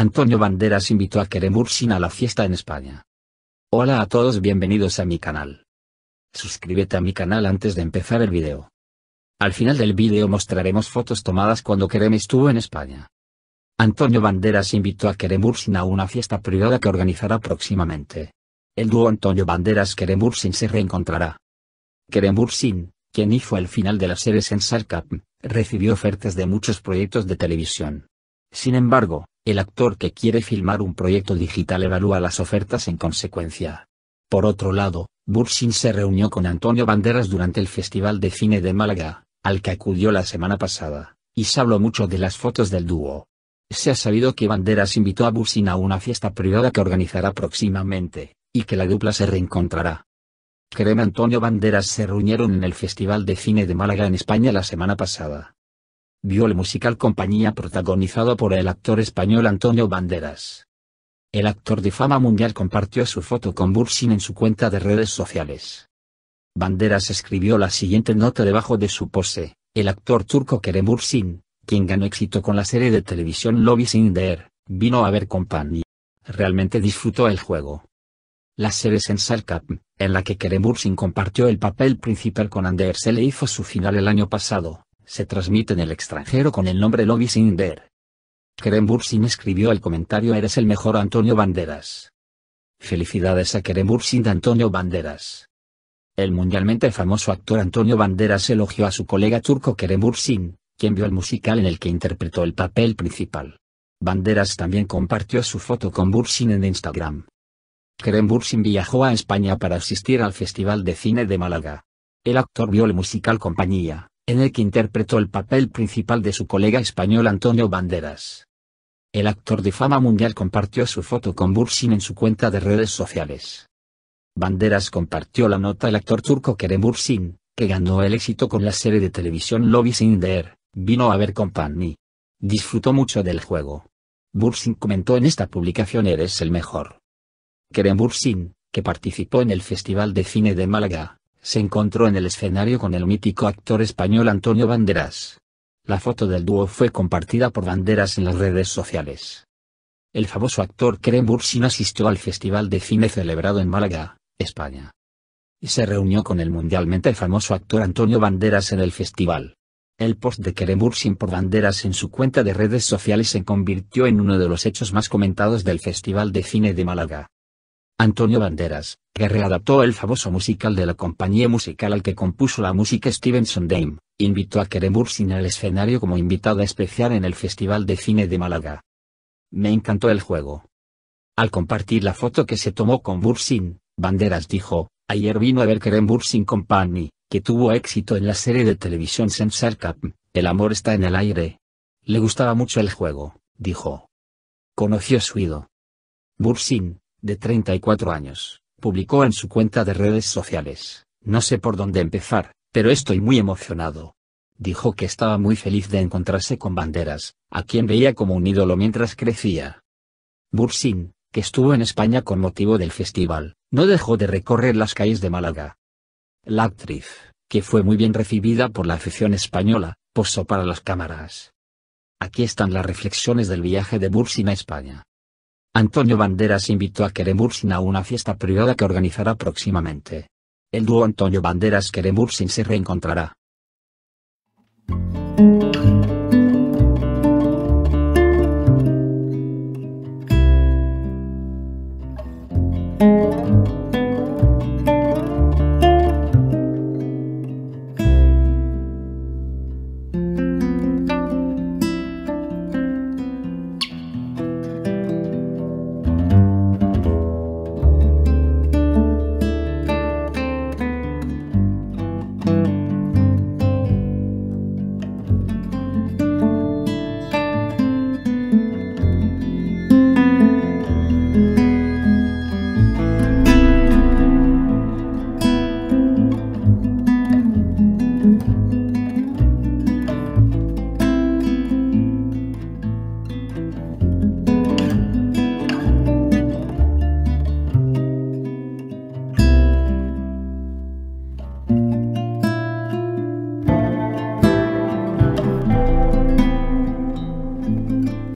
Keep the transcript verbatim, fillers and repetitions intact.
Antonio Banderas invitó a Kerem Bürsin a la fiesta en España. Hola a todos, bienvenidos a mi canal. Suscríbete a mi canal antes de empezar el video. Al final del video mostraremos fotos tomadas cuando Kerem estuvo en España. Antonio Banderas invitó a Kerem Bürsin a una fiesta privada que organizará próximamente. El dúo Antonio Banderas-Kerem Bürsin se reencontrará. Kerem Bürsin, quien hizo el final de la serie Sensar Cup, recibió ofertas de muchos proyectos de televisión. Sin embargo, el actor que quiere filmar un proyecto digital evalúa las ofertas en consecuencia. Por otro lado, Bürsin se reunió con Antonio Banderas durante el Festival de Cine de Málaga, al que acudió la semana pasada, y se habló mucho de las fotos del dúo. Se ha sabido que Banderas invitó a Bürsin a una fiesta privada que organizará próximamente, y que la dupla se reencontrará. Kerem y Antonio Banderas se reunieron en el Festival de Cine de Málaga en España la semana pasada. Vio el musical Compañía protagonizado por el actor español Antonio Banderas. El actor de fama mundial compartió su foto con Bürsin en su cuenta de redes sociales. Banderas escribió la siguiente nota debajo de su pose: el actor turco Kerem Bürsin, quien ganó éxito con la serie de televisión Love is in the Air, vino a ver Compañía. Realmente disfrutó el juego. La serie Sensar Cup, en la que Kerem Bürsin compartió el papel principal con Anders le hizo su final el año pasado, se transmite en el extranjero con el nombre Love is in the Air. Kerem Bürsin escribió el comentario: eres el mejor, Antonio Banderas. Felicidades a Kerem Bürsin de Antonio Banderas. El mundialmente famoso actor Antonio Banderas elogió a su colega turco Kerem Bürsin, quien vio el musical en el que interpretó el papel principal. Banderas también compartió su foto con Bürsin en Instagram. Kerem Bürsin viajó a España para asistir al Festival de Cine de Málaga. El actor vio el musical Compañía, en el que interpretó el papel principal de su colega español Antonio Banderas. El actor de fama mundial compartió su foto con Bürsin en su cuenta de redes sociales. Banderas compartió la nota: el actor turco Kerem Bürsin, que ganó el éxito con la serie de televisión Love is in the Air, vino a ver Compañía. Disfrutó mucho del juego. Bürsin comentó en esta publicación: eres el mejor. Kerem Bürsin, que participó en el Festival de Cine de Málaga, se encontró en el escenario con el mítico actor español Antonio Banderas. La foto del dúo fue compartida por Banderas en las redes sociales. El famoso actor Kerem Bürsin asistió al Festival de Cine celebrado en Málaga, España. Y se reunió con el mundialmente famoso actor Antonio Banderas en el festival. El post de Kerem Bürsin por Banderas en su cuenta de redes sociales se convirtió en uno de los hechos más comentados del Festival de Cine de Málaga. Antonio Banderas, que readaptó el famoso musical de la compañía musical al que compuso la música Steven Sondheim, invitó a Kerem Bürsin al escenario como invitada especial en el Festival de Cine de Málaga. Me encantó el juego. Al compartir la foto que se tomó con Bürsin, Banderas dijo: ayer vino a ver Kerem Bürsin Compañía, que tuvo éxito en la serie de televisión Sensar Cup, el amor está en el aire. Le gustaba mucho el juego, dijo. Conoció a su ídolo. Bürsin, de treinta y cuatro años, publicó en su cuenta de redes sociales: no sé por dónde empezar, pero estoy muy emocionado. Dijo que estaba muy feliz de encontrarse con Banderas, a quien veía como un ídolo mientras crecía. Bürsin, que estuvo en España con motivo del festival, no dejó de recorrer las calles de Málaga. La actriz, que fue muy bien recibida por la afición española, posó para las cámaras. Aquí están las reflexiones del viaje de Bürsin a España. Antonio Banderas invitó a Kerem Bürsin a una fiesta privada que organizará próximamente. El dúo Antonio Banderas-Kerem Bürsin se reencontrará.